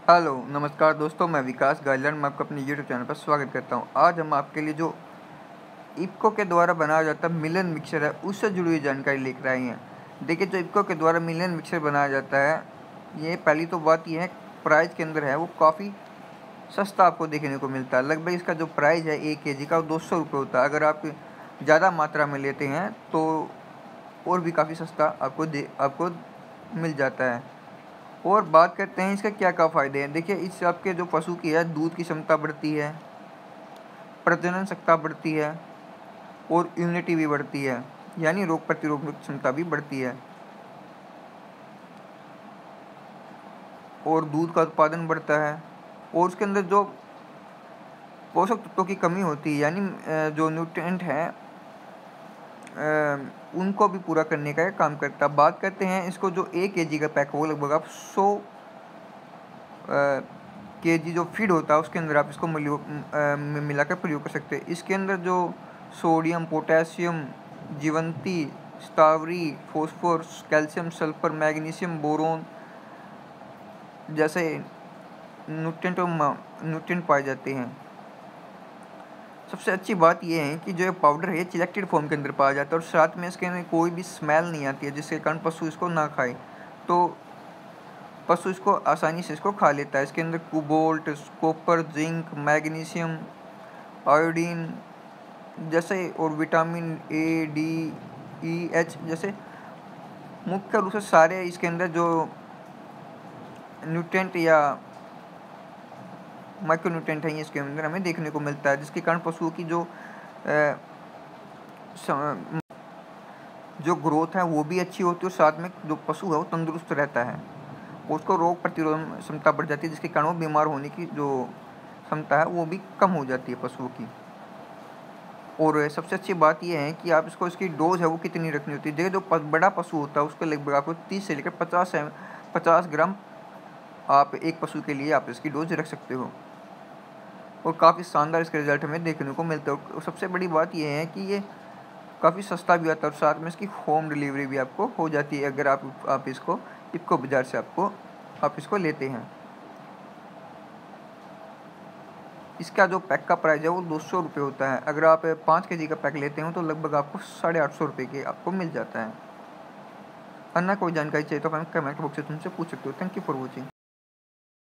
Hello नमस्कार दोस्तों, मैं विकास गाइलैंड में आपका अपने यूट्यूब चैनल पर स्वागत करता हूं। आज हम आपके लिए जो इफ़को के द्वारा बनाया जाता मिलन मिक्सर है उससे जुड़ी हुई जानकारी लेकर आए हैं। देखिए, जो इफ़को के द्वारा मिलन मिक्सर बनाया जाता है, ये पहली तो बात ये है प्राइस के अंदर है वो काफ़ी सस्ता आपको देखने को मिलता है। लगभग इसका जो प्राइस है 1 kg का वो 200 रुपये होता है। अगर आप ज़्यादा मात्रा में लेते हैं तो और भी काफ़ी सस्ता आपको मिल जाता है। और बात करते हैं इसका क्या क्या फ़ायदे हैं। देखिए, इससे आपके जो पशु की है दूध की क्षमता बढ़ती है, प्रजनन क्षमता बढ़ती है और इम्यूनिटी भी बढ़ती है, यानी रोग प्रतिरोधक क्षमता भी बढ़ती है और दूध का उत्पादन बढ़ता है। और उसके अंदर जो पोषक तत्वों की कमी होती है, यानी जो न्यूट्रिएंट हैं उनको भी पूरा करने का काम करता है। बात करते हैं इसको जो 1 kg का पैक है वो लगभग आप 100 kg जो फीड होता है उसके अंदर आप इसको मिलाकर प्रयोग कर सकते हैं। इसके अंदर जो सोडियम, पोटेशियम, जीवंती, स्टावरी, phosphorus, calcium, sulphur, magnesium, boron जैसे न्यूट्रिएंट पाए जाते हैं। सबसे अच्छी बात यह है कि जो ये पाउडर है ये सिलेक्टेड फॉर्म के अंदर पाया जाता है और साथ में इसके अंदर कोई भी स्मेल नहीं आती है, जिसके कारण पशु इसको ना खाए, तो पशु इसको आसानी से इसको खा लेता है। इसके अंदर cobalt, copper, zinc, magnesium, iodine जैसे और vitamin A, D, E, H जैसे मुख्य रूप से सारे इसके अंदर जो न्यूट्रिएंट या माइक्रो न्यूट्रिएंट है इसके अंदर हमें देखने को मिलता है, जिसके कारण पशुओं की जो ग्रोथ है वो भी अच्छी होती है और साथ में जो पशु है वो तंदुरुस्त रहता है। उसको रोग प्रतिरोधक क्षमता बढ़ जाती है, जिसके कारण वो बीमार होने की जो क्षमता है वो भी कम हो जाती है पशुओं की। और सबसे अच्छी बात यह है कि आप इसको इसकी डोज है वो कितनी रखनी होती है। देखिए, जो बड़ा पशु होता है उसको लगभग आपको 30 से लेकर 50 ग्राम आप एक पशु के लिए आप इसकी डोज रख सकते हो और काफ़ी शानदार इसके रिजल्ट हमें देखने को मिलते हैं। और सबसे बड़ी बात यह है कि ये काफ़ी सस्ता भी आता है और साथ में इसकी होम डिलीवरी भी आपको हो जाती है अगर आप इसको इफ़को बाज़ार से आप इसको लेते हैं। इसका जो पैक का प्राइस है वो 200 रुपये होता है। अगर आप 5 kg का पैक लेते हो तो लगभग आपको 850 रुपये के आपको मिल जाता है। अन्य कोई जानकारी चाहिए तो हमें कमेंट बॉक्स से तुमसे पूछ सकते हो। Thank you for watching.